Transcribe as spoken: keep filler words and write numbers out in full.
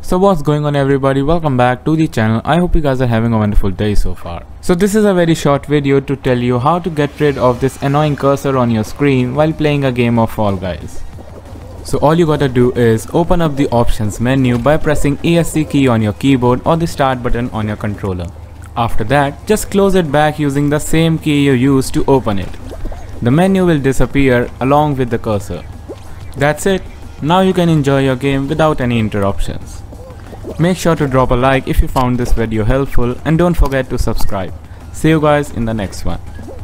So what's going on everybody, welcome back to the channel. I hope you guys are having a wonderful day so far. So this is a very short video to tell you how to get rid of this annoying cursor on your screen while playing a game of Fall Guys. So all you gotta do is open up the options menu by pressing E S C key on your keyboard or the start button on your controller. After that, just close it back using the same key you used to open it. The menu will disappear along with the cursor. That's it. Now you can enjoy your game without any interruptions. Make sure to drop a like if you found this video helpful and don't forget to subscribe. See you guys in the next one.